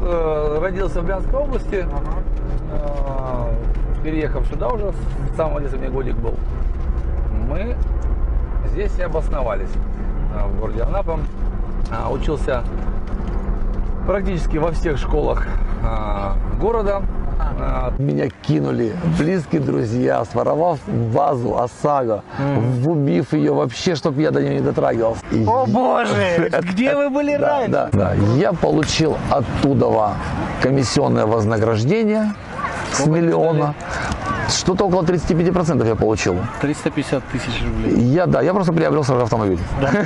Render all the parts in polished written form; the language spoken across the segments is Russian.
родился в Брянской области, переехав сюда уже, с самого детства мне годик был, мы здесь и обосновались, в городе Анапа. Учился практически во всех школах города. Меня кинули близкие друзья, своровав вазу ОСАГО, убив ее вообще, чтобы я до нее не дотрагивался. О боже, где вы были раньше? Да. Я получил оттуда комиссионное вознаграждение с миллиона. Что-то около 35% я получил. 350 тысяч рублей. Я просто приобрел свой автомобиль.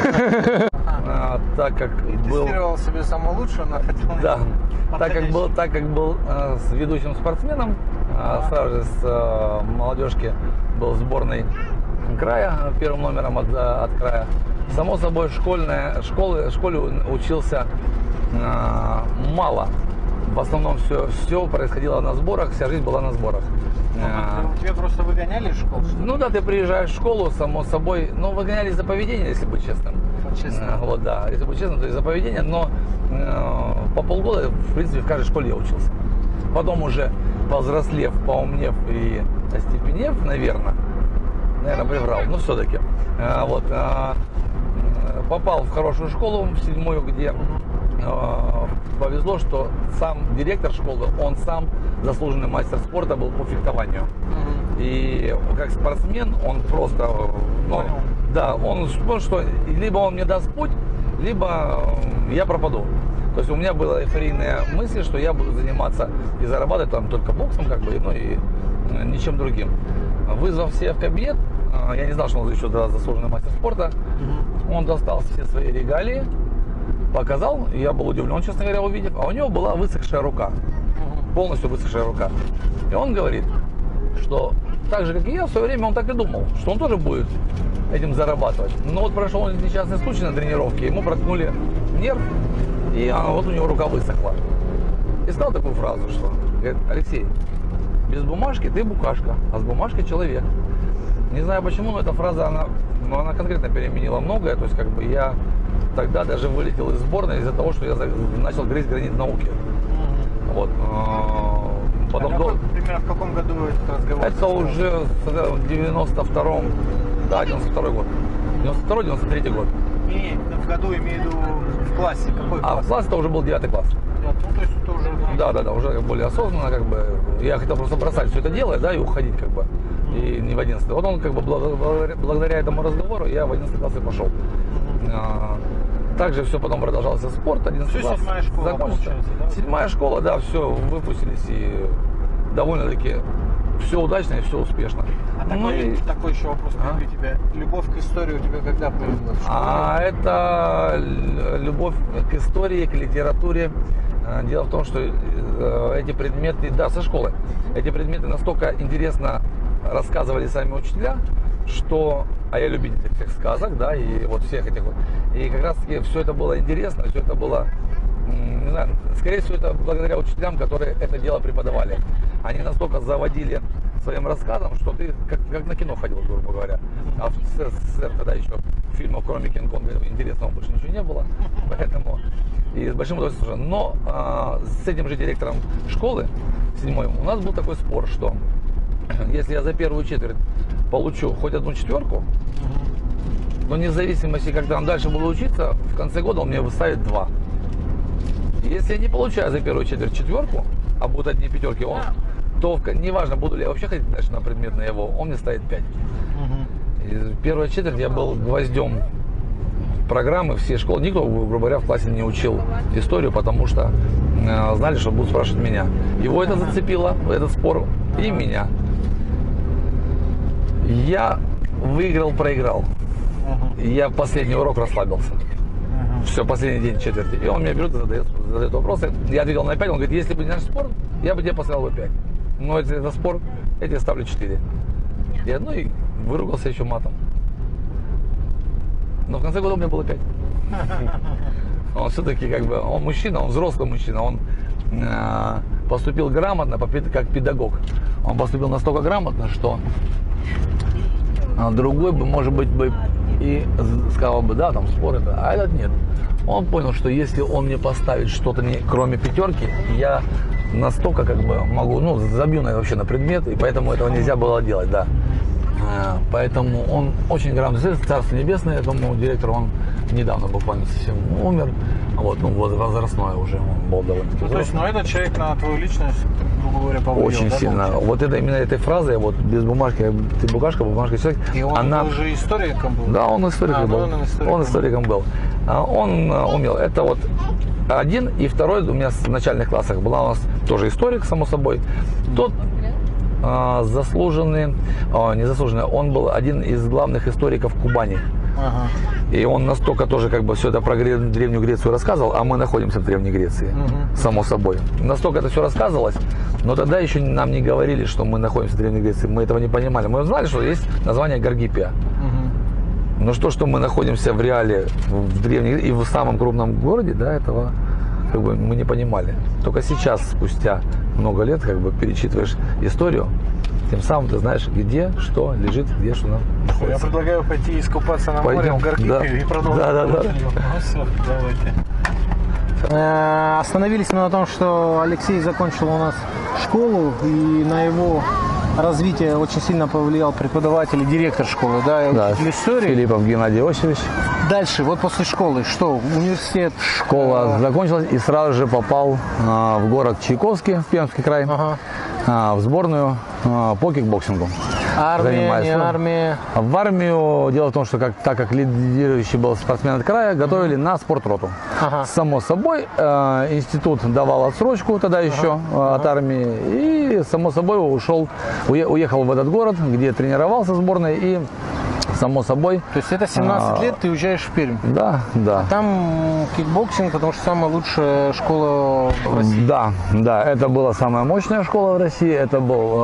Так как был... Тестировал себе самое лучшее, но хотел... Да. Так как был с ведущим спортсменом, сразу же с молодежки был в сборной края, первым номером от края. Само собой, в школе учился мало. В основном все происходило на сборах, вся жизнь была на сборах. Тебя просто выгоняли из школы? Ну да, ты приезжаешь в школу, само собой, но выгоняли за поведение, если быть честным. Вот, да, если быть честным, то из-за поведения, но по полгода, в принципе, в каждой школе я учился. Потом уже повзрослев, поумнев и остепенев, наверное, приврал, но все-таки, попал в хорошую школу, в 7-ю, где повезло, что сам директор школы, он сам заслуженный мастер спорта был по фехтованию. И как спортсмен он просто, он понял, что либо он мне даст путь, либо я пропаду. То есть у меня была эйфорийная мысль, что я буду заниматься и зарабатывать там только боксом, и ничем другим. Вызвав себя в кабинет, я не знал, что он еще заслуженный мастер спорта, он достал все свои регалии, показал, и я был удивлен, честно говоря, увидев, а у него была высохшая рука, полностью высохшая рука. И он говорит, что так же, как и я, в свое время он так и думал, что он тоже будет этим зарабатывать. Но вот прошел он несчастный случай на тренировке, ему проткнули нерв, и вот у него рука высохла. И сказал такую фразу, что, говорит, Алексей, без бумажки ты букашка, а с бумажкой человек. Не знаю почему, но эта фраза, она конкретно переменила многое, то есть я тогда даже вылетел из сборной из-за того, что я начал грызть гранит науки. Вот. Потом примерно в каком году этот разговор? Это уже в 92-м, да, 92-й год. 92-93 год. И в году имею в виду в классе, какой класс? В классе это уже был 9 класс. Ну, то есть это уже... Да, уже более осознанно, я хотел просто бросать все это дело, и уходить, и не в 11. Вот он, благодаря этому разговору, я в 11 класс и пошел. Также все потом продолжалось спорт, 11 класс. 7-я школа закончился. Да? 7-я школа, да, все, выпустились, и довольно-таки все удачно и все успешно. Такой еще вопрос у тебя. Любовь к истории у тебя когда появилась? Это любовь к истории, к литературе. Дело в том, что эти предметы, со школы, эти предметы настолько интересно рассказывали сами учителя, что, я любитель всех сказок, и вот всех этих вот, и как раз таки все это было интересно, все это было, не знаю, скорее всего, это благодаря учителям, которые это дело преподавали. Они настолько заводили своим рассказом, что ты как на кино ходил, грубо говоря. А в СССР тогда еще фильмов, кроме Кинг-Конга, интересного больше ничего не было, поэтому и с большим удовольствием. Но с этим же директором школы, 7-й, у нас был такой спор, что если я за первую четверть получу хоть одну четверку, но вне зависимости, когда он дальше буду учиться, в конце года он мне выставит 2. Если я не получаю за первую четверть четверку, а будут одни пятерки, то неважно, буду ли я вообще ходить дальше на предмет на его, он мне ставит 5. И первая четверть я был гвоздем программы всей школы. Никто, грубо говоря, в классе не учил историю, потому что знали, что будут спрашивать меня. Его это зацепило, этот спор, и меня. Я выиграл, проиграл. Я в последний урок расслабился. Все, последний день четверти. И он меня берет и задает вопросы. Я ответил на 5, он говорит, если бы не наш спор, я бы тебе поставил 5. Но если это спор, я тебе ставлю 4. И выругался еще матом. Но в конце года у меня было 5. Он все-таки он мужчина, он взрослый мужчина, он поступил грамотно, как педагог. Он поступил настолько грамотно, что другой бы, может быть, и сказал бы, да, там спор это, а этот нет. Он понял, что если он мне поставит что-то кроме пятерки, я настолько как бы могу, ну, забью вообще на предмет, и поэтому этого нельзя было делать, да. Поэтому он очень грамотный, Царство Небесное, этому директору, он недавно буквально совсем умер, вот, ну, возрастной уже, он был довольно-таки взрослый. То есть, ну, этот человек на твою личность, грубо говоря, повлиял, очень да, сильно. получается? Вот это именно этой фразой, вот без бумажки, ты бумажка человек. И он она... уже историком был? Да, он историком был. Он историком был. Он умел. Это вот один, и второй у меня в начальных классах была у нас тоже историк, само собой. Тот заслуженный, незаслуженный, он был один из главных историков Кубани. Ага. И он настолько тоже как бы все это про Древнюю Грецию рассказывал, а мы находимся в Древней Греции, само собой. Настолько это все рассказывалось, но тогда еще нам не говорили, что мы находимся в Древней Греции. Мы этого не понимали. Мы знали, что есть название Гаргипия. Но что мы находимся в реале, в Древней и в самом крупном городе, да, этого как бы мы не понимали. Только сейчас, спустя много лет, как бы перечитываешь историю, тем самым ты знаешь, где что лежит, где что находится. Я предлагаю пойти искупаться на море в Гаргипе, да, и продолжить. Да. Ну все, давайте. Остановились мы на том, что Алексей закончил у нас школу, и на его развитие очень сильно повлиял преподаватель и директор школы, да, учитель истории. Филиппов Геннадий Иосифович. Дальше, вот после школы, что, университет? Школа закончилась, и сразу же попал в город Чайковский, в Пермский край, в сборную по кикбоксингу. Армия, не армия? В армию, дело в том, что так как лидирующий был спортсмен от края, готовили на спортроту. Само собой, институт давал отсрочку тогда еще от армии, и само собой уехал в этот город, где тренировался в сборной, и само собой. То есть это 17 лет ты уезжаешь в Пермь? Да. Там кикбоксинг, потому что самая лучшая школа в России. Да, это была самая мощная школа в России. Это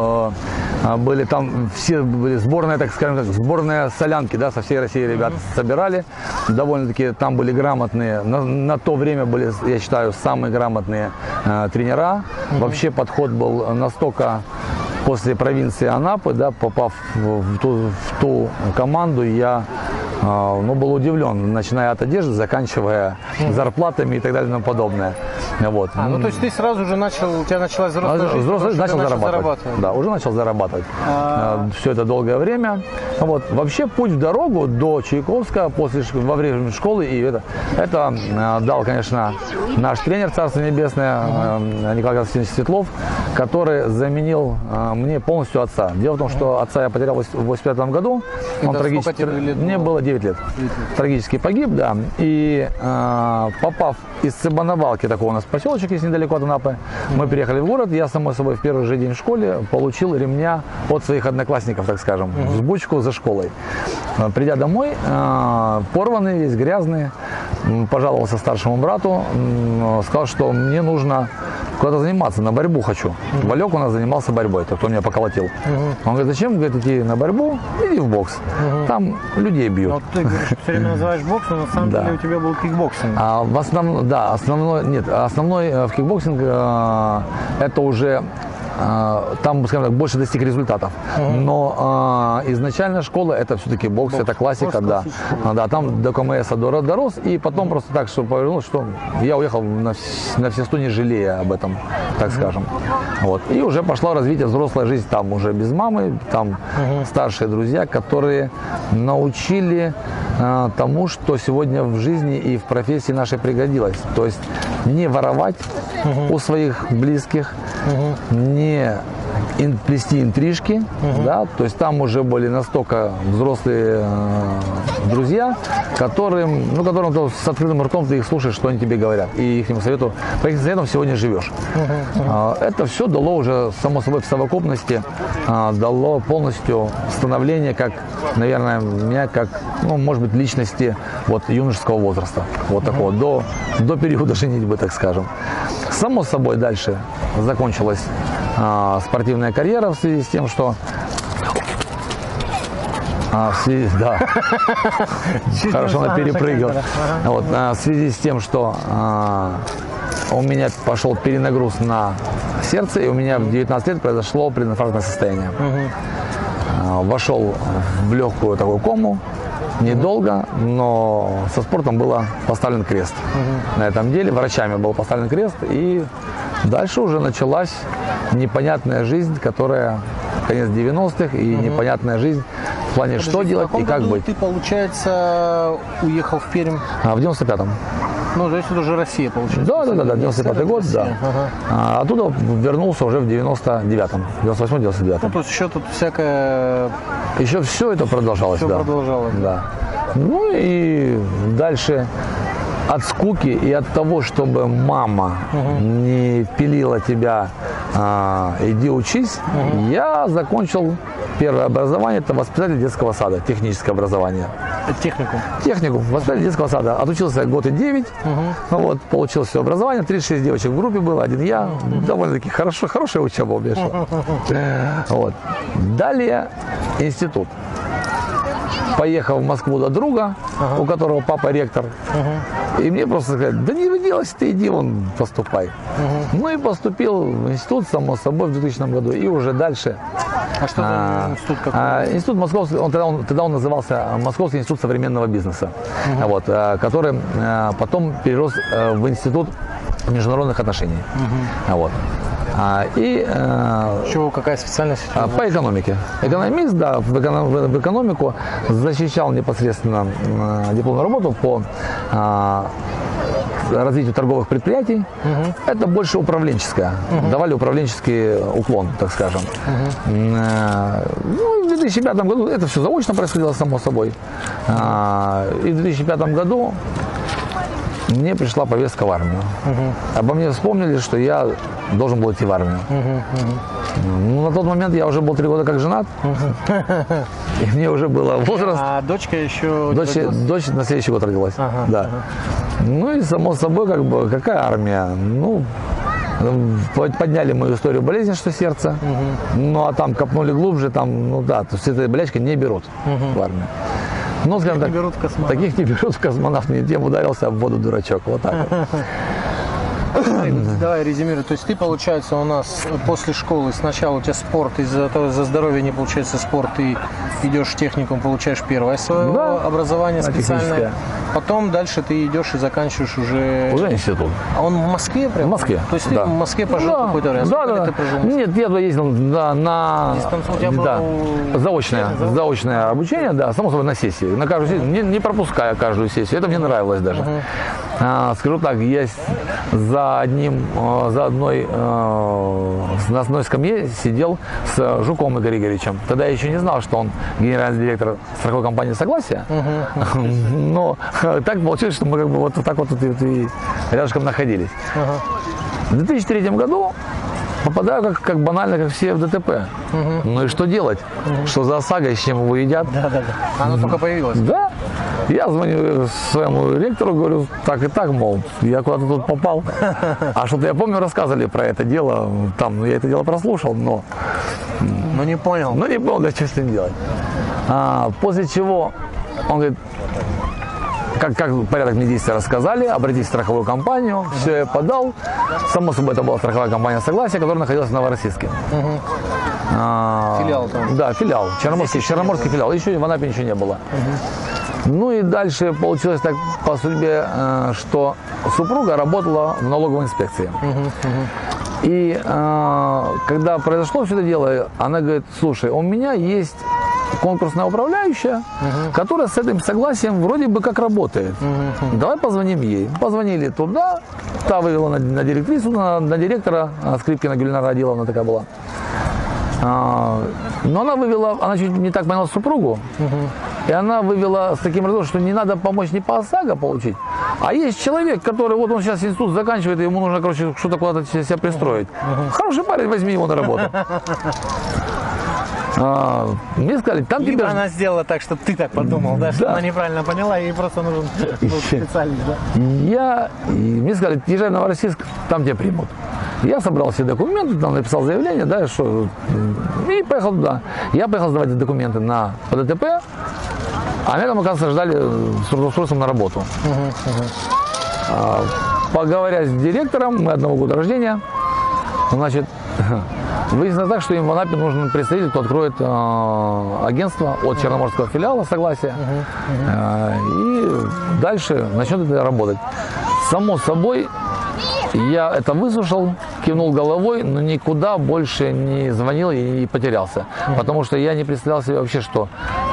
были там все были сборные, так скажем так, сборные солянки, да, со всей России ребят собирали. Довольно-таки там были грамотные, на то время были, я считаю, самые грамотные тренера. Вообще подход был настолько. После провинции Анапы, да, попав в ту команду, я был удивлен, начиная от одежды, заканчивая зарплатами и так далее и тому подобное. Вот. То есть ты сразу же у тебя началась взрослая жизнь? Начал зарабатывать. Да, уже начал зарабатывать. Все это долгое время. Вот. Вообще путь в дорогу до Чайковска во время школы, и это дал, конечно, наш тренер, Царство Небесное, Николай Константинович Светлов, который заменил мне полностью отца. Дело в том, что отца я потерял в 1985 году. Он трагически... Мне было 9 лет. Трагически погиб, да. И попав из Цыбановалки, такой у нас поселочек есть недалеко от Анапы, мы переехали в город. Я, само собой, в первый же день в школе получил ремня от своих одноклассников, так скажем, взбучку за школой. Придя домой, порванный, весь грязный, пожаловался старшему брату, сказал, что мне нужно куда-то заниматься, на борьбу хочу. Валек у нас занимался борьбой, тот, кто меня поколотил. Он говорит, зачем, говорит, идти на борьбу? Иди в бокс. Там людей бьют. Но ты говоришь, все время называешь бокс, но на самом деле у тебя был кикбоксинг. Основной в кикбоксинг это уже там, скажем так, больше достиг результатов. Но изначально школа это все-таки бокс, это классика, да. Там до КМС дорос, и потом просто так, что повернулось, что я уехал на все 100, не жалея об этом, так скажем. Вот. И уже пошло развитие, взрослая жизнь, там уже без мамы, там старшие друзья, которые научили тому, что сегодня в жизни и в профессии нашей пригодилось. То есть не воровать у своих близких, не плести интрижки, да, то есть там уже были настолько взрослые друзья, которым с открытым ртом ты их слушаешь, что они тебе говорят, и по их советам сегодня живешь. Это все дало уже, само собой, в совокупности, дало полностью становление, как, наверное, меня, как, может быть, личности вот юношеского возраста, вот такого, до периода женитьбы, так скажем. Само собой, дальше закончилась спортивная карьера в связи с тем, что хорошо, она перепрыгал. В связи с тем, что у меня пошел перенагруз на сердце, и у меня в 19 лет произошло прединфарктное состояние. Вошел в легкую такую кому, недолго, но со спортом было поставлен крест. На этом деле врачами был поставлен крест, и дальше уже началась непонятная жизнь, которая конец 90-х, и непонятная жизнь в плане, что делать и как быть. Ты, получается, уехал в Пермь? В 95-м. Ну, то есть это уже Россия, получается. Да, 95-й год, да. Ага. Оттуда вернулся уже в 99-м, 98-99-м. Ну, то есть еще тут всякое... Еще все это продолжалось, Все да. продолжалось. Да. Ну и дальше от скуки и от того, чтобы мама не пилила тебя, иди учись, я закончил первое образование, это воспитатель детского сада, техническое образование. Техникум? Техникум, воспитатель детского сада. Отучился год и 9, вот, получил все образование, 36 девочек в группе было, один я, довольно-таки хорошая учеба у меня шла. Вот. Далее институт. Поехал в Москву до друга, у которого папа ректор. И мне просто сказали, да не делайся, ты иди, вон, поступай. Ну и поступил в институт, само собой, в 2000 году. И уже дальше... А что за институт какой? Институт Московский, тогда он назывался Московский институт современного бизнеса, вот, который потом перерос в Институт международных отношений. Вот. И чего, какая специальность? по экономике. Экономист, да, в экономику, защищал непосредственно дипломную работу по развитию торговых предприятий. Это больше управленческое. Давали управленческий уклон, так скажем. Ну, в 2005 году это все заочно происходило, само собой. И в 2005 году мне пришла повестка в армию. Обо мне вспомнили, что я должен был идти в армию. Ну, на тот момент я уже был 3 года как женат. И мне уже было возраст. А дочка еще... Дочь на следующий год родилась. Да. Ну и само собой, как бы, какая армия? Ну, подняли мою историю болезни, что сердце. Ну, а там копнули глубже, там, ну да, то есть этой болячкой не берут в армию. Ну, скажем так, таких не берут в космонавт, мне тем ударился в воду дурачок. Вот так вот. Давай резюмируй. То есть ты, получается, у нас после школы сначала у тебя спорт, из-за того, за здоровье не получается спорт, ты идешь в техникум, получаешь первое свое образование специальное. Потом дальше ты идешь и заканчиваешь уже институт. А он в Москве прям? В Москве. То есть ты в Москве пожил какое-то время? Да. Нет, я туда ездил на заочное обучение, да, само собой, на сессии. На каждую сессию, не пропуская каждую сессию. Это мне нравилось даже. Скажу так, я на одной скамье сидел с Жуковым Игорем Игоревичем. Тогда я еще не знал, что он генеральный директор страховой компании «Согласие». Но так получилось, что мы как бы вот так вот и рядышком находились. В 2003 году попадаю, как банально, как все, в ДТП. Ну и что делать? Что за ОСАГО, с чем его едят? Да. Она только появилась. Да. Я звоню своему ректору, говорю, так и так, мол, я куда-то тут попал. А что-то я помню, рассказывали про это дело, там, я это дело прослушал, но не понял. Не понял, да, что с ним делать. После чего он говорит, как порядок мне действия рассказали, обратись в страховую компанию, все я подал. Само собой, это была страховая компания «Согласие», которая находилась в Новороссийске. Филиал там? Да, филиал, Черноморский филиал, еще в Анапе ничего не было. Ну и дальше получилось так по судьбе, что супруга работала в налоговой инспекции. И когда произошло все это дело, она говорит, слушай, у меня есть конкурсная управляющая, которая с этим согласием вроде бы как работает. Давай позвоним ей. Позвонили туда, та вывела на директрису, на директора, Скрипкина Гюльнара Адиловна такая была. Но она вывела, она чуть не так поняла супругу, и она вывела с таким разговором, что не надо помочь не по ОСАГО получить, а есть человек, который, вот он сейчас институт заканчивает, и ему нужно, короче, что-то куда-то себя пристроить. Хороший парень, возьми его на работу. Мне сказали, там либо она сделала так, чтобы ты так подумал, да, что она неправильно поняла, ей просто нужен специалист, да? Мне сказали, езжай в Новороссийск, там тебя примут. Я собрал все документы, там написал заявление, да, что, и поехал туда. Я поехал сдавать документы по ДТП, а меня там, оказывается, ждали с трудоустройством на работу. Поговоря с директором, мы одного года рождения, значит, Выяснилось так, что им в Анапе нужен представитель, кто откроет агентство от черноморского филиала, согласие, и дальше начнет это работать. Само собой, я это выслушал, кивнул головой, но никуда больше не звонил и не потерялся. Потому что я не представлял себе вообще, что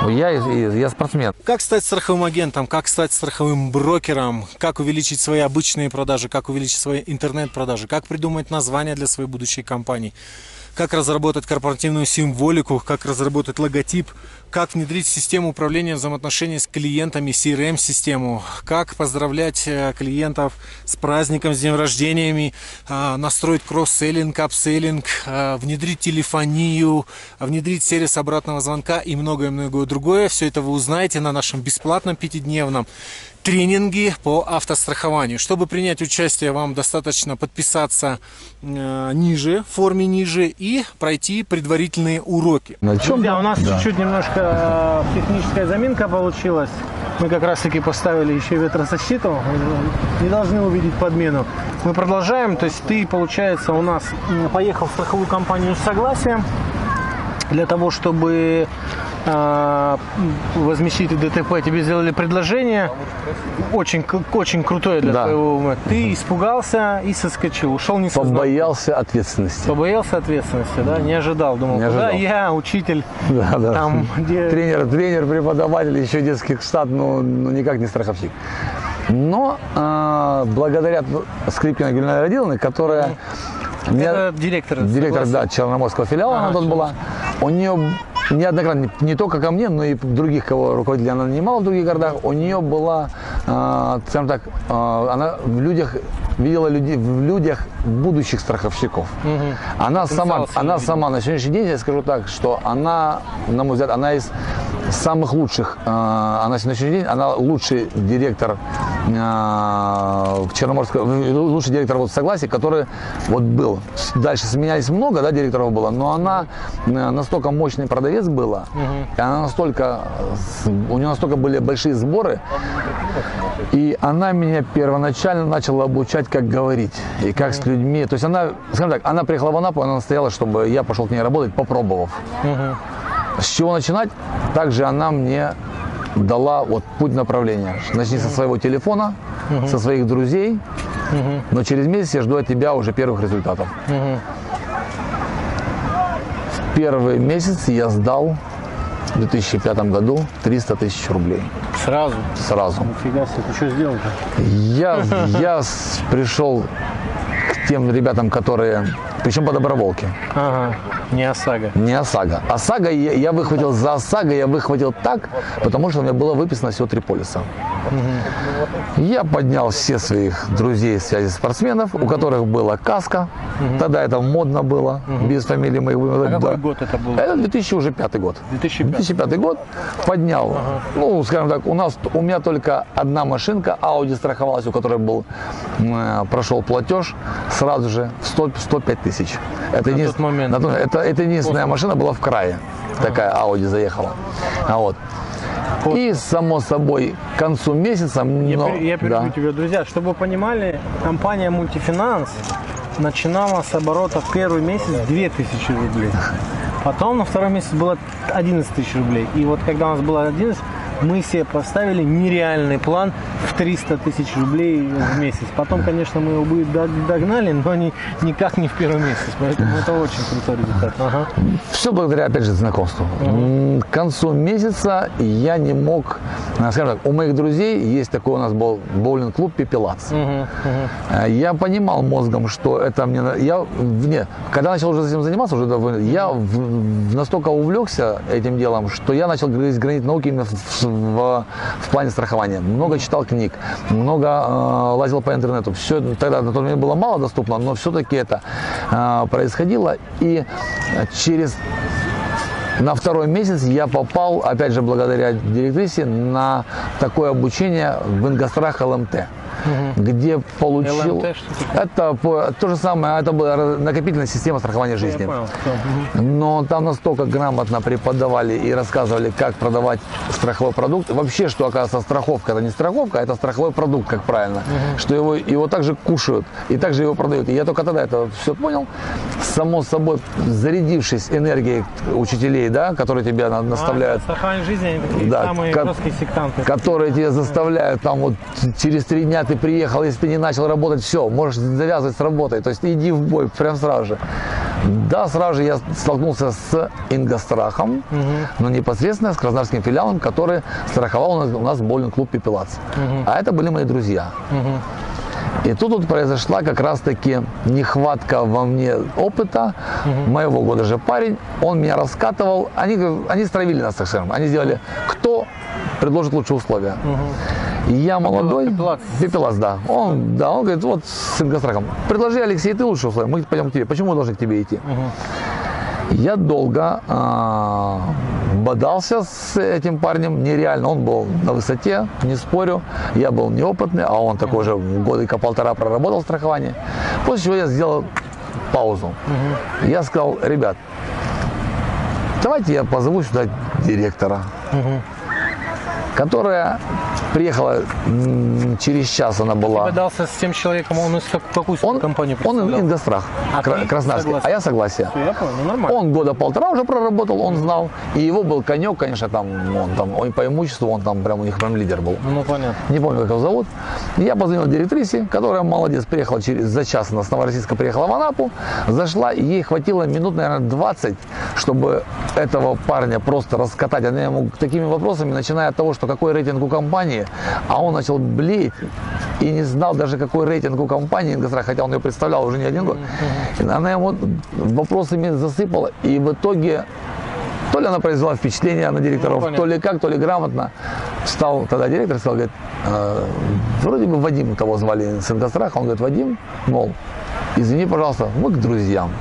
я спортсмен. Как стать страховым агентом, как стать страховым брокером, как увеличить свои обычные продажи, как увеличить свои интернет-продажи, как придумать название для своей будущей компании, как разработать корпоративную символику, как разработать логотип, как внедрить систему управления взаимоотношений с клиентами, CRM-систему, как поздравлять клиентов с праздником, с днем рождениями, настроить кросс-селлинг, апселлинг, внедрить телефонию, внедрить сервис обратного звонка и многое-многое другое. Все это вы узнаете на нашем бесплатном 5-дневном тренинги по автострахованию. Чтобы принять участие, вам достаточно подписаться ниже, в форме ниже, и пройти предварительные уроки. Друзья, у нас чуть-чуть немножко техническая заминка получилась. Мы как раз таки поставили еще ветрозащиту. Не должны увидеть подмену. Мы продолжаем. То есть ты, получается, у нас поехал в страховую компанию с согласием для того, чтобы возместить ДТП. Тебе сделали предложение очень крутое для твоего ума. Ты испугался и соскочил, ушел не сознательно. Побоялся ответственности. Побоялся ответственности, да? Не ожидал, думал, не ожидал. Куда я, учитель, там, тренер, преподаватель, еще детский штат, но никак не страховщик. Но благодаря Скрипкиной Гульнаре Радиловне, которая директор да, черноморского филиала, она тут была, у нее неоднократно, не только ко мне, но и других, кого руководителей она нанимала в других городах, у нее была, скажем так, она в людях видела в людях будущих страховщиков. Она сама на сегодняшний день, я скажу так, что она, на мой взгляд, она из самых лучших, она на сегодняшний день, она лучший директор Черноморского, лучший директор вот согласия, который вот был. Дальше сменялись много, да, директоров было, но она настолько мощный продавец была, и она у нее настолько были большие сборы, и она меня первоначально начала обучать, как говорить, и как с людьми. То есть она, скажем так, она приехала в Анапу, она настояла, чтобы я пошел к ней работать, попробовав. С чего начинать? Также она мне дала вот путь направления. Начни со своего телефона, со своих друзей, но через месяц я жду от тебя уже первых результатов. В первый месяц я сдал в 2005 году 300 тысяч рублей. Сразу? Сразу. Нифига себе, ты что сделал-то? Я пришел к тем ребятам, которые... Причем по доброволке. Ага, не ОСАГО. Не ОСАГО. ОСАГО я выхватил за ОСАГО, я выхватил так, потому что у меня было выписано всего 3 полиса. Я поднял все своих друзей в связи спортсменов, у которых была каска. Тогда это модно было, без фамилии моих. Какой год это был? Это 2005 год. 2005 год. Поднял. Ну, скажем так, у меня только одна машинка, Audi страховалась, у которой прошел платеж сразу же в 105 тысяч. Это на тот момент. Это единственная машина была в крае. Такая Audi заехала. И, само собой, к концу месяца... Я перебью тебя, друзья. Чтобы вы понимали, компания Мультифинанс начинала с оборота в первый месяц 2000 рублей. Потом на второй месяц было 11 тысяч рублей. И вот когда у нас было 11, мы себе поставили нереальный план в 300 тысяч рублей в месяц. Потом, конечно, мы его догнали, но никак не в первый месяц. Поэтому это очень крутой результат. Все благодаря, опять же, знакомству. К концу месяца я не мог... Скажем так, у моих друзей есть такой у нас был боулинг-клуб «Пепелац». Я понимал мозгом, что это мне... Когда начал уже этим заниматься, я настолько увлекся этим делом, что я начал гранить науки именно в плане страхования. Много читал книг, много лазил по интернету. Все тогда на тот момент было мало доступно, но все-таки это происходило. И на второй месяц я попал, опять же, благодаря директрисе, на такое обучение в Ингострах ЛМТ, где получил. ЛМТ, что Это то же самое, это была накопительная система страхования жизни. Я понял. Всё. Но там настолько грамотно преподавали и рассказывали, как продавать страховой продукт. Вообще, что оказывается страховка, это не страховка, это страховой продукт, как правильно. Что его также кушают и также его продают. И я только тогда это все понял. Само собой, зарядившись энергией учителей, да, которые тебя наставляют. Страхование жизни, они такие Да, самые жесткие сектанты. Которые тебя заставляют, там вот через 3 дня ты приехал, если ты не начал работать, все, можешь завязывать с работой, то есть иди в бой прям сразу же. Да, сразу же я столкнулся с Ингострахом, но непосредственно с краснодарским филиалом, который страховал у нас боулинг-клуб «Пепелац». А это были мои друзья. И тут вот произошла как раз-таки нехватка во мне опыта. Моего года же парень, он меня раскатывал. Они стравили нас, так скажем. Они сделали, кто предложит лучшие условия. И я молодой. Пепелац, да. Он говорит, вот с Ингострахом. Предложи, Алексей, ты лучшие условия, мы пойдем к тебе. Почему мы должны к тебе идти? Я долго бодался с этим парнем, нереально. Он был на высоте, не спорю. Я был неопытный, а он такой же годика полтора проработал страхование. После чего я сделал паузу. Я сказал, ребят, давайте я позову сюда директора, которая приехала через час, она была. Ты бодался с тем человеком, он из какую компанию представлял? Он Ингострах, краснодарский, а я Согласие. Все, я понял, ну нормально. Он года полтора уже проработал, он знал. И его был конек, конечно, он по имуществу, он там прям у них прям лидер был. Ну понятно. Не помню, как его зовут. Я позвонил директрисе, которая молодец, приехала за час, она с Новороссийска приехала в Анапу, зашла, и ей хватило минут, наверное, 20, чтобы этого парня просто раскатать. Она ему такими вопросами, начиная от того, что какой рейтинг у компании, а он начал блеять и не знал даже, какой рейтинг у компании Ингострах, хотя он ее представлял уже не один год. И она ему вопросами засыпала, и в итоге то ли она произвела впечатление на директоров, то ли как, то ли грамотно. Встал тогда директор и сказал, говорит, вроде бы Вадим того звали с Ингостраха, он говорит, Вадим, мол, извини, пожалуйста, мы к друзьям.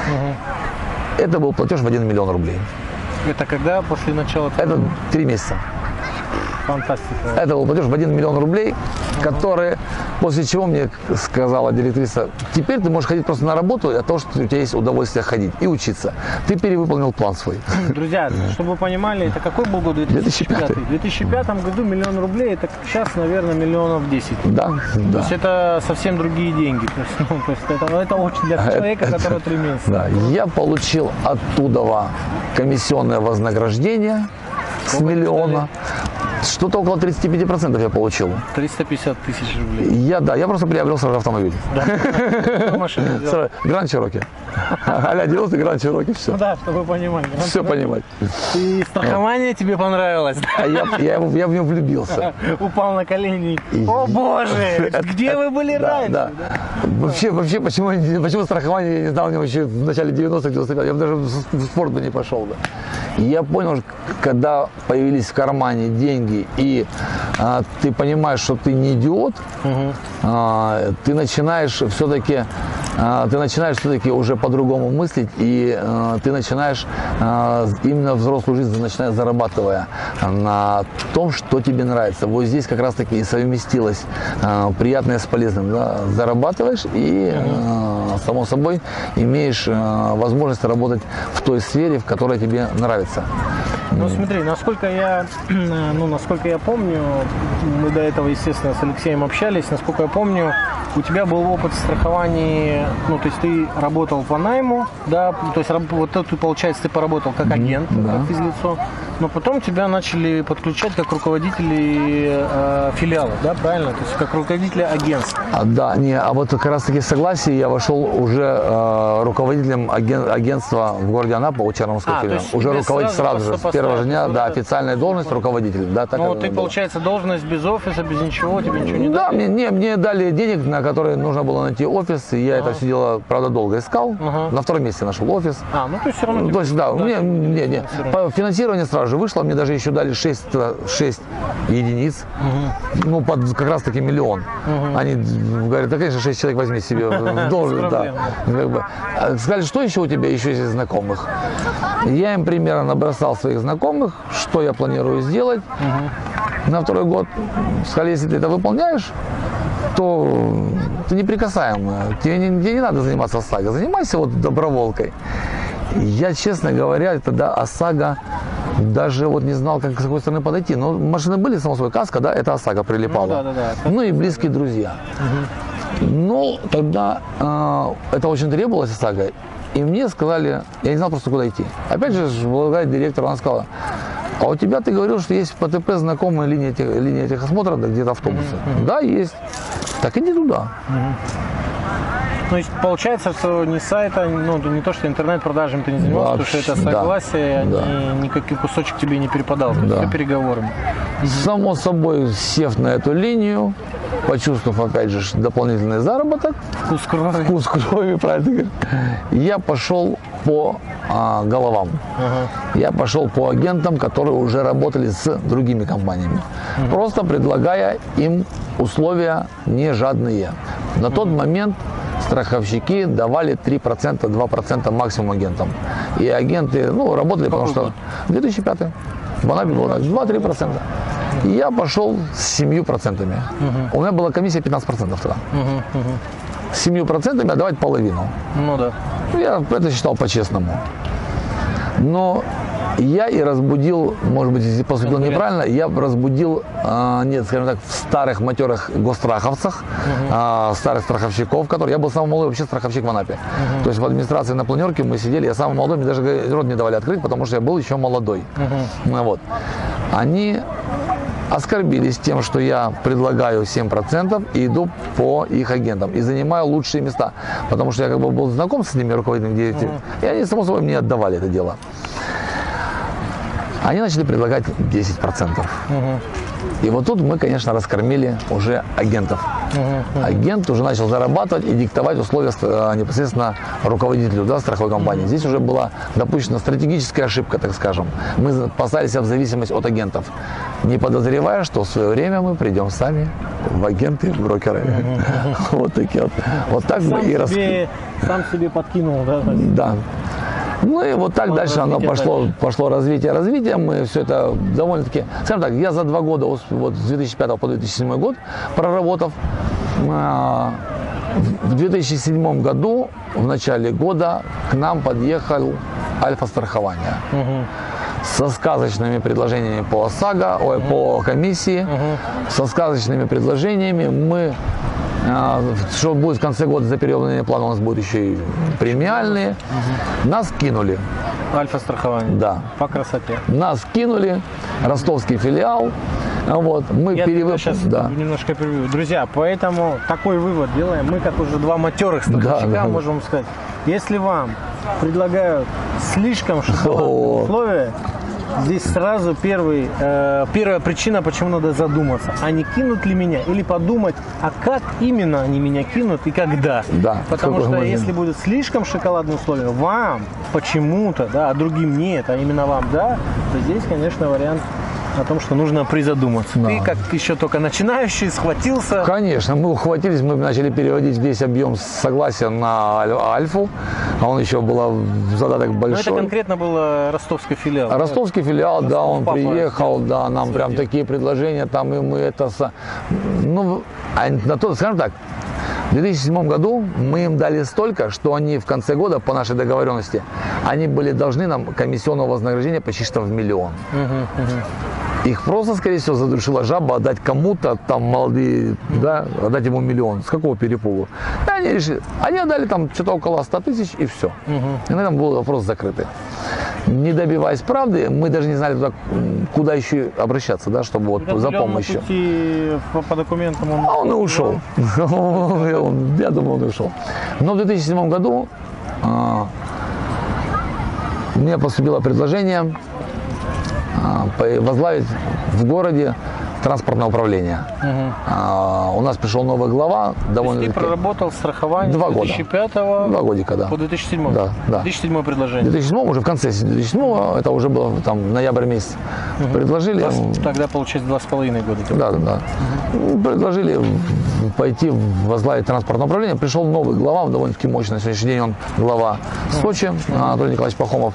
Это был платеж в 1 миллион рублей. Это когда после начала? Это 3 месяца. Фантастика. Это был платеж в 1 миллион рублей, который, после чего мне сказала директриса, теперь ты можешь ходить просто на работу от того, что у тебя есть удовольствие ходить и учиться. Ты перевыполнил план свой. Друзья, чтобы вы понимали, это какой был год? 2005. В 2005 году 1 миллион рублей, это сейчас, наверное, миллионов 10. Да, То да. есть это совсем другие деньги. То есть это очень для человека, который 3 месяца. Да, я получил оттуда комиссионное вознаграждение с миллиона. Что-то около 35% я получил. 350 тысяч рублей. Я просто приобрел сразу автомобиль. Да. Машину взял. Гранд Чироки. А-ля 90 Гранд Чироки, все. Ну да, чтобы вы понимали. Все понимать. И страхование тебе понравилось? А я в него влюбился. Упал на колени. О боже, где вы были раньше? Да. Вообще, почему страхование, я не знал, еще в начале 90-х, 95-х, я бы даже в спорт бы не пошел. Да. И я понял, когда появились в кармане деньги, и ты понимаешь, что ты не идиот, ты начинаешь все-таки уже по-другому мыслить, и ты начинаешь именно взрослую жизнь начинаешь зарабатывая на том, что тебе нравится. Вот здесь как раз-таки и совместилось приятное с полезным. Да? Зарабатываешь и, само собой, имеешь возможность работать в той сфере, в которой тебе нравится. Ну смотри, насколько я помню, мы до этого, естественно, с Алексеем общались, насколько я помню, у тебя был опыт страхования, ну, то есть ты работал по найму, да, то есть вот ты, получается, ты поработал как агент, как физлицо, но потом тебя начали подключать как руководители филиала, да, правильно? То есть как руководители агентства. А вот как раз таки в Согласие я вошел уже руководителем агентства в городе Анапа у Черноморского филиала. Уже руководитель сразу же, с первого же дня, да, официальная должность руководитель. Да, так ну, ты, получается, должность без офиса, без ничего, тебе ничего не дали? Да, мне дали денег, на которые нужно было найти офис, и я это все дело, правда, долго искал. На втором месте нашел офис. Ну то есть все равно... То есть, да, по финансированию сразу же вышло, мне даже еще дали 6 единиц, ну, под как раз таки миллион. Они говорят, да, конечно, 6 человек возьми себе в должность, да. Сказали, что еще у тебя, еще есть знакомых. Я им примерно набросал своих знакомых, что я планирую сделать на второй год. Сказали, если ты это выполняешь, то ты неприкасаемый. Тебе не надо заниматься ОСАГО. Занимайся вот доброволкой. Я, честно говоря, тогда ОСАГО даже вот не знал, как с какой стороны подойти. Но машины были, само собой, каска, да, это ОСАГО прилипало. Ну и близкие друзья. Ну, тогда это очень требовалось ОСАГО. И мне сказали, я не знал просто, куда идти. Опять же, благодаря директору, она сказала: а у тебя, ты говорил, что есть в ПТП знакомая линия техосмотра, да, где-то автобусы. Да, есть. Так иди туда. То есть получается, что ни сайта, ну не то, что интернет-продажами ты не занимался, потому что это согласие, никакой кусочек тебе не перепадал, то есть все переговорами. Само собой, сев на эту линию, почувствовав, опять же, дополнительный заработок, вкус крови, правильно говорю, я пошел по головам. Я пошел по агентам, которые уже работали с другими компаниями, просто предлагая им условия не жадные. На тот момент страховщики давали 3%, 2% максимум агентам. И агенты, ну, работали, потому что 2005 в Анапе было 2-3%. И я пошел с 7%. У меня была комиссия 15% тогда. С 7% отдавать половину. Ну да. Я это считал по-честному. Но я и разбудил, может быть, если поступил неправильно, я разбудил, нет, скажем так, в старых матерых госстраховцах, старых страховщиков, которые, я был самый молодой вообще страховщик в Анапе. То есть в администрации на планерке мы сидели, я самый молодой, мне даже рот не давали открыть, потому что я был еще молодой. Вот. Они оскорбились тем, что я предлагаю 7% и иду по их агентам и занимаю лучшие места, потому что я как бы был знаком с этими руководителями, и они, само собой, мне отдавали это дело. Они начали предлагать 10%. И вот тут мы, конечно, раскормили уже агентов. Агент уже начал зарабатывать и диктовать условия непосредственно руководителю, да, страховой компании. Здесь уже была допущена стратегическая ошибка, так скажем. Мы поставили себя в зависимость от агентов, не подозревая, что в свое время мы придем сами в агенты, в брокеры. Вот такие вот. Вот так мы и сам себе подкинул, да? Да. Ну и вот так дальше оно пошло развитие. Мы все это довольно-таки, скажем так, я за 2 года, вот с 2005 по 2007 год проработав, в 2007 году, в начале года, к нам подъехал Альфа-страхование. Со сказочными предложениями по ОСАГО, по комиссии, со сказочными предложениями мы, что будет в конце года за период плана, у нас будут еще и премиальные, нас кинули. Альфа-страхование. Да. По красоте. Нас кинули, ростовский филиал. Вот, мы сейчас немножко перебью. Друзья, поэтому такой вывод делаем. Мы, как уже 2 матерых страховщика, можем сказать, если вам предлагают слишком шоколадные условия, здесь сразу первая причина, почему надо задуматься, а не кинут ли меня, или подумать, а как именно они меня кинут и когда. Да, потому что если будут слишком шоколадные условия, вам почему-то, да, а другим нет, а именно вам, да, то здесь, конечно, вариант о том, что нужно призадуматься. Да. Ты, как еще только начинающий, схватился. Конечно, мы ухватились, мы начали переводить весь объем согласия на Альфу, а он еще был задаток большой. Но это конкретно был ростовский филиал. Ростовский филиал, да, он приехал, да, нам прям такие предложения, там и мы это... Ну, а на то, скажем так, в 2007 году мы им дали столько, что они в конце года, по нашей договоренности, они были должны нам комиссионного вознаграждения почти что в 1 миллион. Их просто, скорее всего, задушила жаба отдать кому-то, там, молодые, да, отдать ему 1 миллион. С какого перепугу? И они решили, они отдали там что-то около 100 тысяч и все. И на этом был вопрос закрытый. Не добиваясь правды, мы даже не знали туда, куда еще обращаться, да, чтобы вот за помощью. По документам он и ушел. Я думаю, он и ушел. Но в 2007 году мне поступило предложение возглавить в городе транспортное управление. У нас пришел новый глава. Ты проработал страхование 2 года. 2005 2 годика, да. По 2007? Да, да. 2007 предложение? В 2007 уже в конце 2007, это уже было там ноябрь месяц. Предложили. Тогда получается 2,5 года. Да, да, да. Предложили пойти возглавить транспортное управление. Пришел новый глава, довольно-таки мощный. На сегодняшний день он глава Сочи, Анатолий Николаевич Пахомов.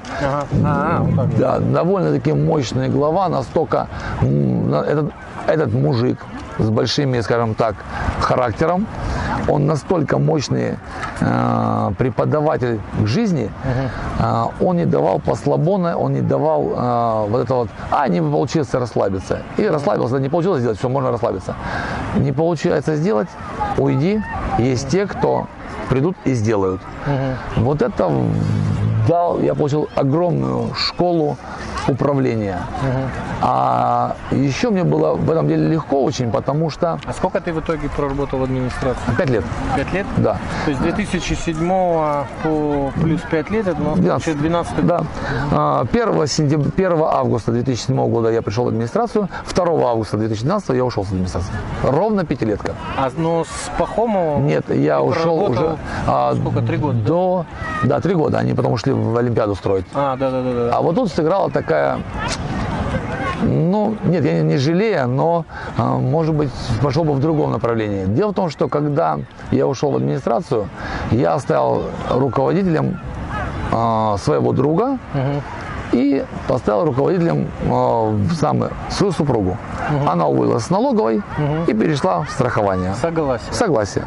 Да, довольно-таки мощный глава, настолько этот мужик с большими, скажем так, характером. Он настолько мощный преподаватель к жизни, он не давал послабона, он не давал вот это вот, не получилось расслабиться. И расслабился, не получилось сделать, все, можно расслабиться. Не получается сделать, уйди. Есть те, кто придут и сделают. Вот это я получил огромную школу управления. А еще мне было в этом деле легко очень, потому что... А сколько ты в итоге проработал в администрации? 5 лет. 5 лет? Да. То есть с 2007 по плюс 5 лет, это 12 год. Да. 1 августа 2007 года я пришел в администрацию, 2 августа 2012 я ушел с администрации. Ровно пятилетка. Но с Пахомовым? Нет, я ушел уже... Сколько, 3 года? Да, 3 года. Они потом ушли в Олимпиаду строить. Да. А вот тут сыграла такая... Ну, нет, я не жалею, но, может быть, пошел бы в другом направлении. Дело в том, что когда я ушел в администрацию, я стал руководителем своего друга и поставил руководителем свою супругу. Она уволилась с налоговой и перешла в страхование. Согласие.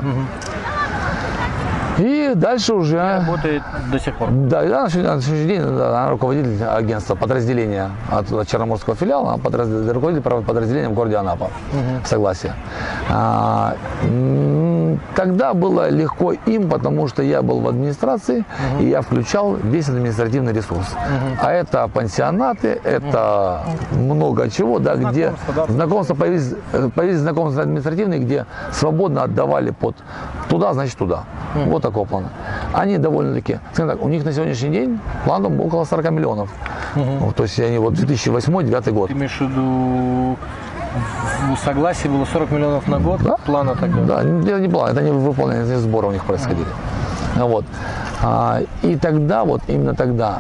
И дальше уже... Работает до сих пор? Да, на сегодняшний день она руководитель агентства, подразделения от Черноморского филиала, руководитель подразделения в городе Анапа. Согласие. Тогда было легко им, потому что я был в администрации, и я включал весь административный ресурс. А это пансионаты, это много чего, да, где знакомства появились знакомства административные, где свободно отдавали под туда, значит туда. Вот такого плана. Они довольно-таки, скажем так, у них на сегодняшний день планом около 40 миллионов. То есть они вот 2008-2009 год. Ты имеешь в виду, в согласии было 40 миллионов на год, да? Плана тогда? Да, это не план, это не выполнение, это сборы у них происходили. Вот. И тогда, вот именно тогда,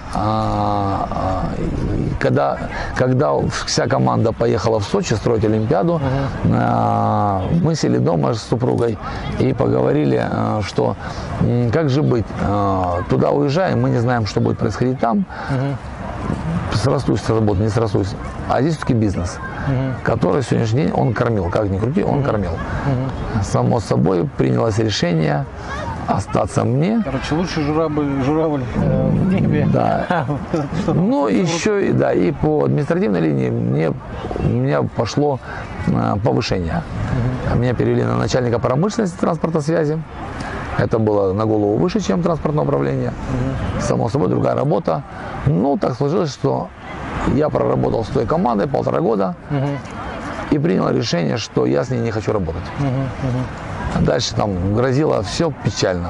когда вся команда поехала в Сочи строить Олимпиаду, мы сели дома с супругой и поговорили, что как же быть, туда уезжаем, мы не знаем, что будет происходить там, срастусь с работы, не срастусь, а здесь все-таки бизнес, который в сегодняшний день он кормил, как ни крути, он кормил. Само собой принялось решение остаться мне. Короче, лучше журавль в небе. Да. Ну, еще да, и по административной линии у меня пошло повышение. Меня перевели на начальника промышленности транспорта связи. Это было на голову выше, чем транспортное управление. Само собой, другая работа. Ну, так сложилось, что я проработал с той командой 1,5 года и принял решение, что я с ней не хочу работать. Дальше там грозило все печально.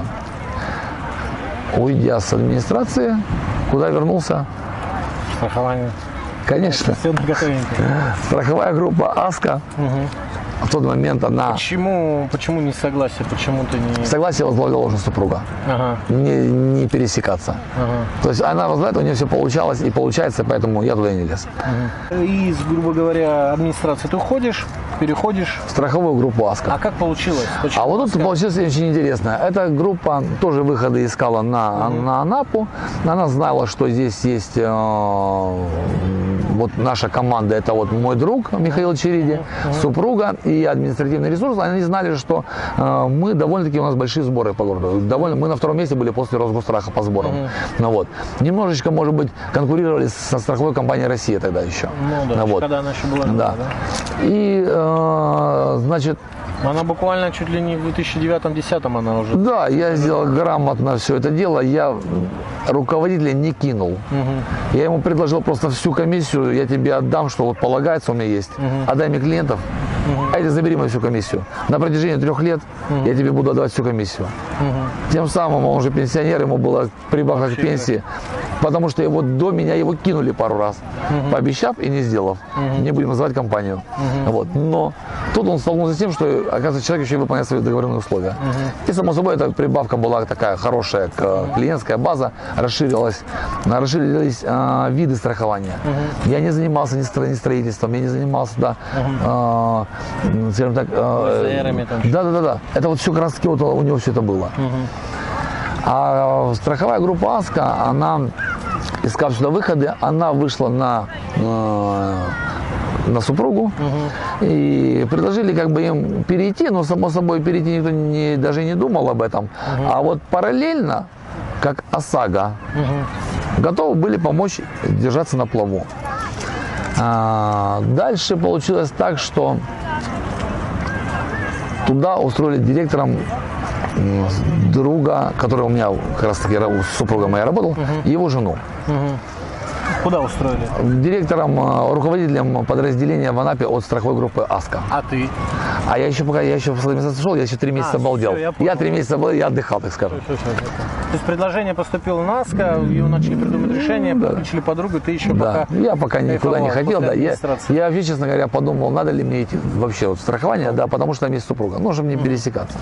Уйдя с администрации, куда вернулся? Страхование. Конечно. Все готовенько. Страховая группа «Аска». В тот момент она... Почему не согласие? Почему ты не... Согласие возглавила уже супруга. Не пересекаться. То есть она возглавляет, у нее все получалось и получается, поэтому я туда и не лез. Из, грубо говоря, администрации ты уходишь, переходишь... В страховую группу «Аска». А как получилось? Почему? А вот тут получилось очень интересно. Эта группа тоже выходы искала на Анапу. Она знала, что здесь есть вот наша команда, это вот мой друг Михаил Чериди, супруга и административный ресурс. Они знали, что мы довольно-таки, у нас большие сборы по городу. Мы на 2-м месте были после Росгосстраха по сборам. Ну, вот. Немножечко, может быть, конкурировали со страховой компанией «Россия» тогда еще. Ну да, вот. когда она еще была. Да. И, значит... Она буквально чуть ли не в 2009-2010 она уже... Да, я сделал грамотно все это дело. Я руководителя не кинул. Я ему предложил просто всю комиссию, я тебе отдам, что вот полагается у меня есть. Отдай мне клиентов, а эти забери мою всю комиссию. На протяжении 3 лет я тебе буду отдавать всю комиссию. Тем самым он уже пенсионер, ему была прибавка к пенсии. Потому что его до меня его кинули пару раз, пообещав и не сделав. Не будем называть компанию. Вот. Но тут он столкнулся с тем, что, оказывается, человек еще и выполняет свои договорные условия. И, само собой, эта прибавка была такая хорошая, клиентская база, расширились виды страхования. Я не занимался ни строительством, я не занимался, скажем так... Да. Это вот все как раз таки вот у него все это было. А страховая группа «Аска», она, искав сюда выходы, она вышла на супругу И предложили как бы им перейти, но само собой перейти никто даже не думал об этом. А вот параллельно, как ОСАГО, готовы были помочь держаться на плаву. Дальше получилось так, что туда устроили директором друга, который у меня как раз таки супруга моя работал, его жену. Куда устроили? Директором, руководителем подразделения в Анапе от страховой группы АСКО. А ты? А я еще пока в свои места сошел, я еще 3 месяца балдел. Все, я 3 месяца был, я отдыхал, так скажем. То есть предложение поступило на АСКО, его начали придумать решение, подключили подругу, ты еще пока... Я пока никуда не хотел, да. Я вообще, честно говоря, подумал, надо ли мне идти вообще в страхование, да, потому что там есть супруга, нужно мне пересекаться.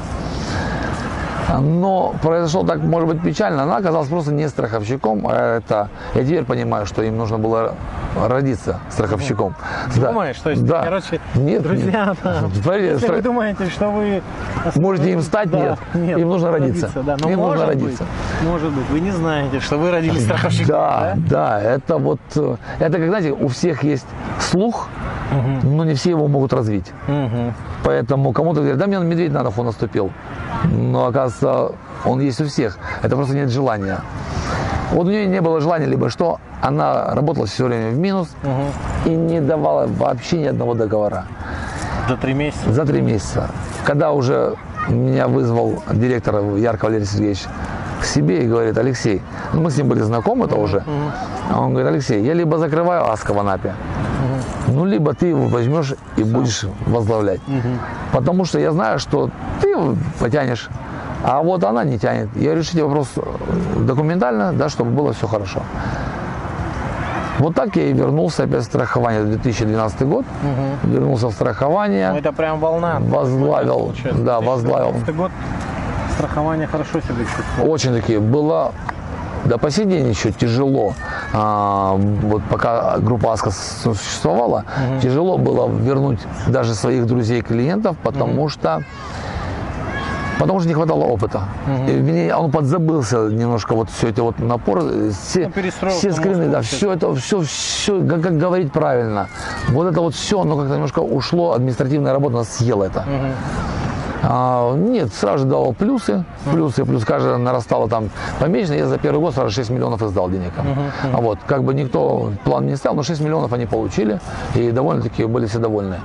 Но произошло так, может быть, печально. Она оказалась просто не страховщиком. Я теперь понимаю, что им нужно было родиться страховщиком. Думаешь, то есть, короче, нет, друзья, если вы думаете, что вы... Можете им стать, нет. Им нужно родиться. Но им нужно родиться. Может быть, вы не знаете, что вы родились страховщиком. Да, это вот, это как, знаете, у всех есть слух, но не все его могут развить. Поэтому кому-то говорят, да, мне на медведь на ногу наступил. Но оказывается, он есть у всех. Это просто нет желания. Вот у нее не было желания, либо что, она работала все время в минус и не давала вообще ни одного договора. За 3 месяца? За 3 месяца. Когда уже меня вызвал директор Ярко Валерий Сергеевич к себе и говорит, Алексей, мы с ним были знакомы-то уже, он говорит, Алексей, я либо закрываю АСКО в Анапе, ну, либо ты его возьмешь и будешь возглавлять. Потому что я знаю, что ты потянешь, а вот она не тянет. Я решите вопрос документально, да, чтобы было все хорошо. Вот так я и вернулся опять в страхование в 2012 год. Вернулся в страхование. Ну, это прям волна. Возглавил. Да, возглавил. 2012 год страхование хорошо себя чувствовало. Очень-таки было. До по сей день еще тяжело, вот пока группа АСКО существовала, тяжело было вернуть даже своих друзей-клиентов, потому что не хватало опыта. И он подзабылся немножко, вот все эти вот напоры, все скрины, да, все это, все, как говорить правильно. Вот это вот все, оно как-то немножко ушло, административная работа нас съела это. Нет, сразу же давал плюсы, плюс каждый нарастало там помесячно. Я за первый год сразу 6 миллионов издал денег. Вот, как бы никто план не ставил, но 6 миллионов они получили и довольно-таки были все довольны.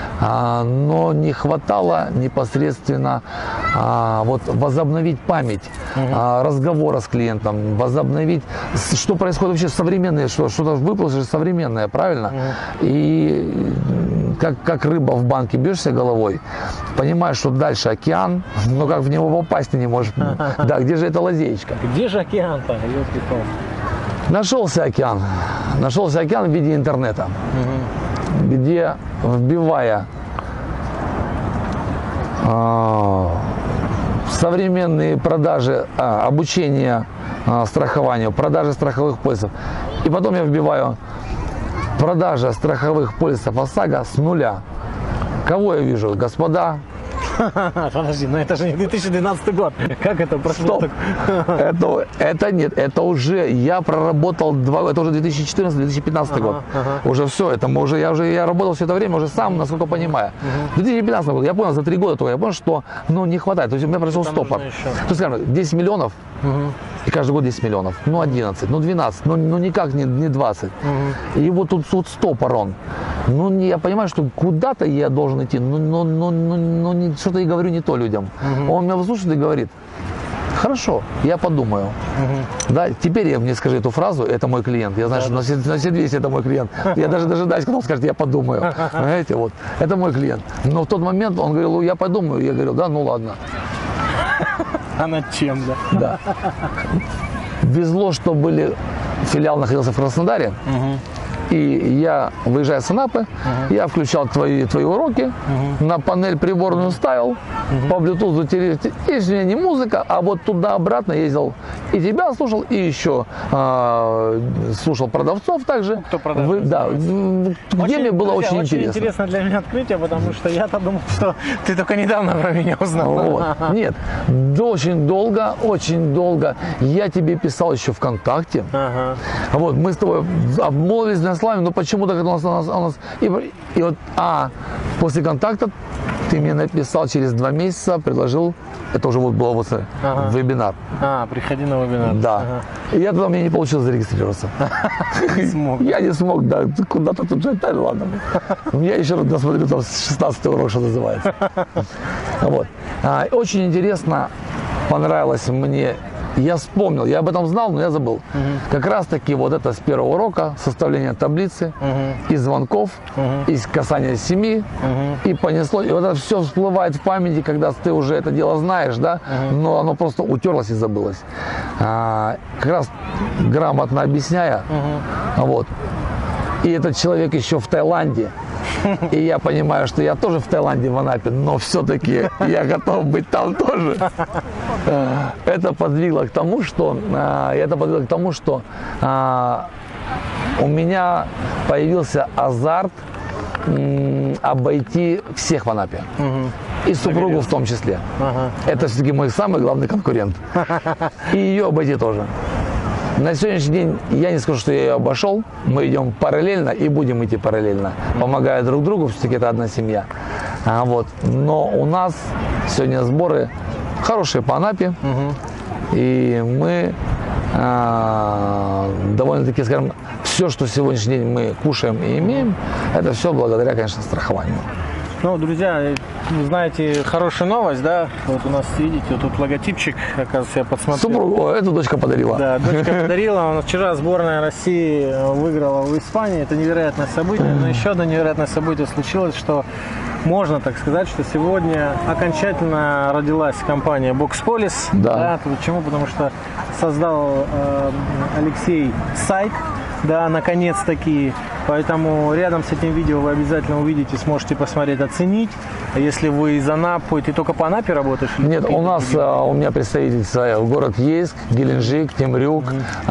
Но не хватало непосредственно вот возобновить память разговора с клиентом, возобновить, что происходит вообще современное, что-то выплатишь современное, правильно? И как рыба в банке бьешься головой, понимаешь, что дальше океан, но как в него попасть ты не можешь. Да, где же эта лазеечка? Где же океан-то? Нашелся океан в виде интернета, где, вбивая современные продажи, обучение страхованию, продажи страховых полисов, и потом я вбиваю продажа страховых полисов ОСАГО с нуля. Кого я вижу? Господа. Подожди, но это же не 2012 год. Как это прошло? Это нет, это уже я проработал это уже 2014-2015 год. Уже все, это я работал все это время уже сам, насколько понимаю. 2015 год, я понял, за 3 года я понял, что не хватает. То есть у меня произошел стопор. То есть, скажем, 10 миллионов, и каждый год 10 миллионов, 11, 12, никак не 20. И вот тут стопор он. Я понимаю, что куда-то я должен идти, что-то я говорю не то людям. Он меня выслушивает и говорит, хорошо, я подумаю. Да, теперь мне скажи эту фразу, это мой клиент. Я знаю, что на все 200 это мой клиент. Я даже дожидаюсь, когда он скажет, я подумаю. Понимаете, вот, это мой клиент. Но в тот момент он говорил, я подумаю. Я говорил, да, ну ладно. А над чем, да? Да. Везло, что филиал находился в Краснодаре. И я, выезжая с Анапы, я включал твои уроки, на панель приборную ставил, по Bluetooth, и не музыка, а вот туда-обратно ездил. И тебя слушал, и еще слушал продавцов также. Кто продавец? Да, где мне было очень интересно. Очень интересно для меня открытие, потому что я-то думал, что ты только недавно про меня узнал. Вот. Нет, очень долго. Я тебе писал еще ВКонтакте. Вот, мы с тобой обмолвились на славе, но почему-то у нас и вот После контакта ты мне написал через 2 месяца, предложил, это уже вот был вебинар. Приходи на вебинар. Да. И я тогда, мне не получилось зарегистрироваться. Я не смог, да, куда-то тут же, да, ладно. Я еще раз досмотрю, там 16 урок, что называется. Вот. Очень интересно понравилось мне. Я вспомнил, я об этом знал, но я забыл. Как раз таки вот это с первого урока, составление таблицы, из звонков, из касания семьи, и понесло. И вот это все всплывает в памяти, когда ты уже это дело знаешь, да, но оно просто утерлось и забылось. Как раз грамотно объясняя, вот. И этот человек еще в Таиланде. И я понимаю, что я тоже в Таиланде, в Анапе, но все-таки я готов быть там тоже. Это подвигло к тому, что, у меня появился азарт обойти всех в Анапе. И супругу в том числе. Это все-таки мой самый главный конкурент. И ее обойти тоже. На сегодняшний день я не скажу, что я ее обошел. Мы идем параллельно и будем идти параллельно, помогая друг другу. Все-таки это одна семья. Вот. Но у нас сегодня сборы хорошие по Анапе. И мы довольно-таки, скажем, все, что сегодняшний день мы кушаем и имеем, это все благодаря, конечно, страхованию. Ну, друзья, вы знаете, хорошая новость, да? Вот у нас, видите, вот тут логотипчик, оказывается, я подсмотрел. Супругу, эту дочка подарила. Да, дочка подарила. Вчера сборная России выиграла в Испании. Это невероятное событие. Но еще одно невероятное событие случилось, что можно так сказать, что сегодня окончательно родилась компания Boxpolis. Да. Почему? Потому что создал Алексей сайт. Да, наконец-таки. Поэтому рядом с этим видео вы обязательно увидите, сможете посмотреть, оценить. Если вы из Анапы, ты только по Анапе работаешь? Нет, у нас, у меня представительство город Ейск, Геленджик, Темрюк,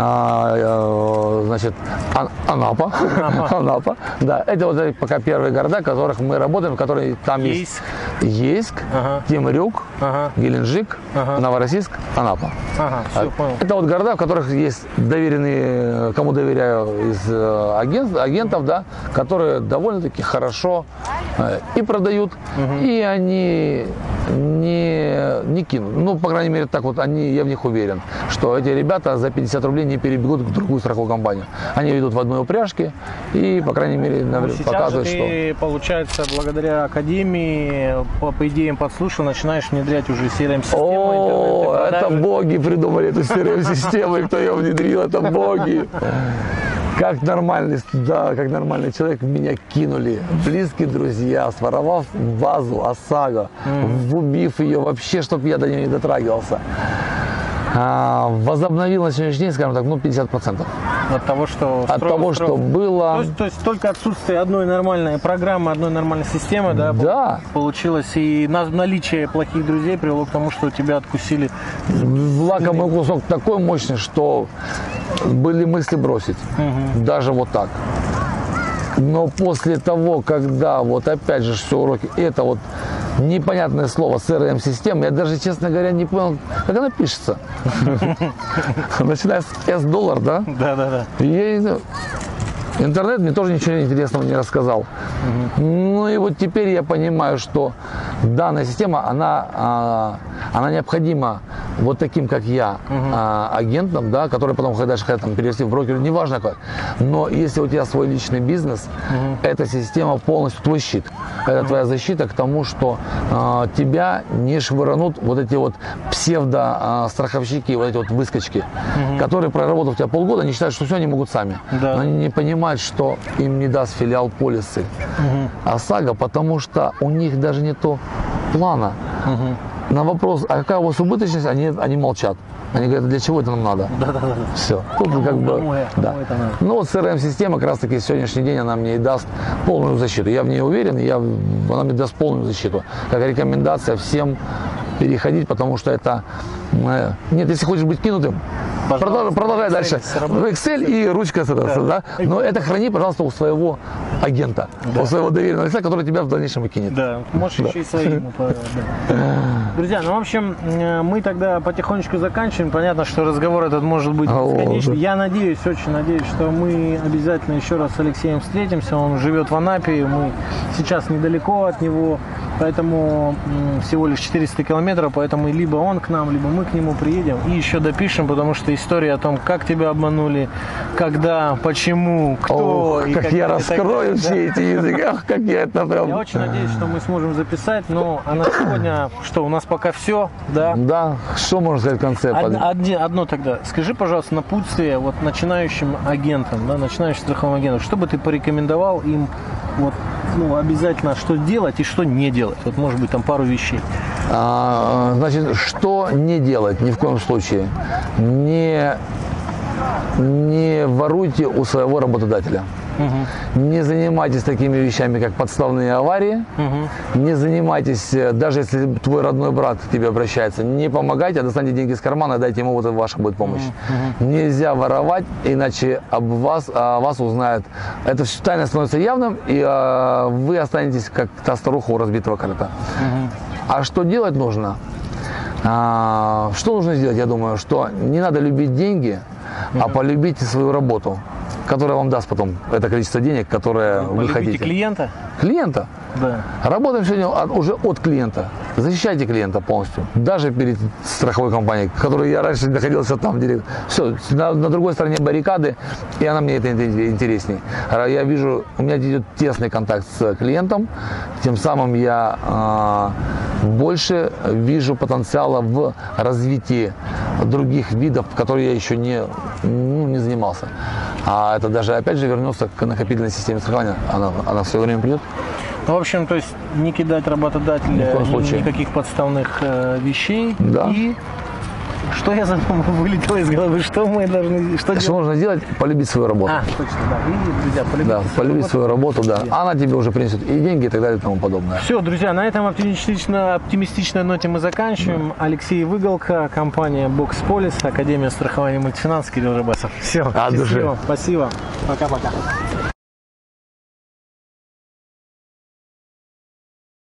значит, Анапа. Анапа. Да, это вот пока первые города, в которых мы работаем, которые там есть. Ейск, Темрюк, Геленджик, Новороссийск, Анапа. Все, понял. Это вот города, в которых есть доверенные, кому доверяю из агентов, да, которые довольно-таки хорошо и продают, и они не кинут. Ну, по крайней мере, так вот, я в них уверен, что эти ребята за 50 рублей не перебегут в другую страховую компанию. Они ведут в одной упряжке и, по крайней мере, показывают, что... Ты, получается, благодаря академии, по идеям подслушал, начинаешь внедрять уже CRM-систему. О, это боги придумали эту CRM-систему, и кто ее внедрил, это боги. Как нормальный человек меня кинули близкие друзья, своровав базу ОСАГО, убив ее вообще, чтобы я до нее не дотрагивался. Возобновил на сегодняшний день, скажем так, 50%. От того, что было. То есть только отсутствие одной нормальной программы, одной нормальной системы, да? Да. Получилось, и наличие плохих друзей привело к тому, что тебя откусили. Лакомый кусок такой мощный, что были мысли бросить. Даже вот так. Но после того, когда вот опять же все уроки, это вот непонятное слово CRM-система, я даже, честно говоря, не понял, как она пишется. Начиная с $, да? Да. Интернет мне тоже ничего интересного не рассказал. Ну и вот теперь я понимаю, что данная система, она необходима вот таким, как я, агентам, да, которые потом дальше хотят перевести в брокер, неважно как. Но если у тебя свой личный бизнес, эта система полностью твой щит. Это твоя защита к тому, что тебя не швырнут вот эти вот псевдо-страховщики, вот эти вот выскочки, которые, проработав у тебя полгода, они считают, что все, они могут сами. Да. Но они не понимают, что им не даст филиал полисы ОСАГО, потому что у них даже нету плана. На вопрос, а какая у вас убыточность, они молчат. Они говорят, для чего это нам надо? Да. Все. Тут как бы, да. Ну вот CRM-система как раз таки сегодняшний день она мне и даст полную защиту. Я в ней уверен, она мне даст полную защиту. Как рекомендация всем переходить, потому что это... Нет, если хочешь быть кинутым, Продолжай дальше. Excel и ручка, да. Но это храни, пожалуйста, у своего агента, у своего доверенного лица, который тебя в дальнейшем выкинет. Да, можешь еще и своим. Друзья, ну в общем, мы тогда потихонечку заканчиваем. Понятно, что разговор этот может быть бесконечный. Я надеюсь, очень надеюсь, что мы обязательно еще раз с Алексеем встретимся. Он живет в Анапе, мы сейчас недалеко от него, поэтому всего лишь 400 километров, поэтому либо он к нам, либо мы к нему приедем и еще допишем, потому что история о том, как тебя обманули, когда, почему, кто. Ох, как я раскрою все эти языки, как я это прям... Я очень надеюсь, что мы сможем записать, но а на сегодня, что, у нас пока все, да? Да, что можно сказать в конце? Одно тогда. Скажи, пожалуйста, напутствие вот начинающим агентам, да, начинающим страховым агентам, что бы ты порекомендовал им вот, ну, обязательно, что делать и что не делать? Вот, может быть, там пару вещей. Значит, что не делать ни в коем случае? Не воруйте у своего работодателя. Не занимайтесь такими вещами, как подставные аварии. Не занимайтесь, даже если твой родной брат к тебе обращается, не помогайте, а достаньте деньги из кармана и дайте ему, вот ваша будет помощь. Нельзя воровать, иначе вас узнают. Это все тайно становится явным, и вы останетесь как та старуха у разбитого корыта. А что делать нужно? Что нужно сделать, я думаю, что не надо любить деньги, а полюбите свою работу, которая вам даст потом это количество денег, которое вы хотите. Клиента? Клиента? Да. Работаем сегодня уже от клиента. Защищайте клиента полностью. Даже перед страховой компанией, которой я раньше находился там. Все, на другой стороне баррикады, и она мне это интереснее. Я вижу, у меня идет тесный контакт с клиентом, тем самым я больше вижу потенциала в развитии других видов, которые я еще не занимался. А это даже, опять же, вернется к накопительной системе страхования. Она в свое время придет. Ну, в общем, то есть не кидать работодателя, никаких подставных вещей. Да. И что я задумал, вылетело из головы, что мы должны... Что нужно делать? Полюбить свою работу. Точно, да. И, друзья, полюбить свою работу, да. Она тебе уже принесет и деньги, и так далее, и тому подобное. Все, друзья, на этом оптимистичной ноте мы заканчиваем. Алексей Выголка, компания Боксполис, Академия страхования Мультифинанс, Кирилл Рыбасов. Все, от души. Спасибо. Пока-пока.